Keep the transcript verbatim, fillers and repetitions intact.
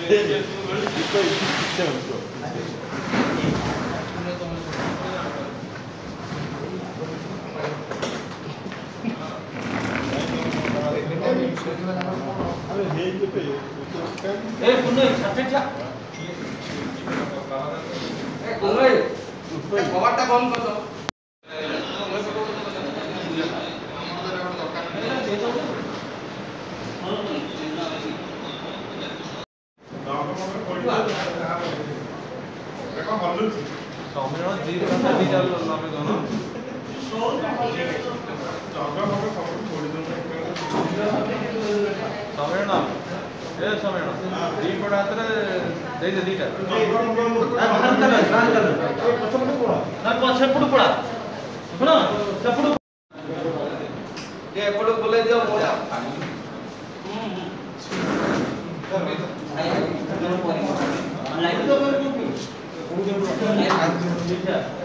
ए पुन्हा छापेच्या ए कोंगळे कवाटा बंद कर दो सौम्य जी का दी चल लामे दोनों सौम्य ना ए सौम्य ना दी पड़ा तेरे दे दे दीटा बाहर कर बाहर कर पछपड़ पड़ा ना पछपड़ पड़ा सुनो चपड़ ये एपड़ बोले दियो मोटा ऑनलाइन तो कर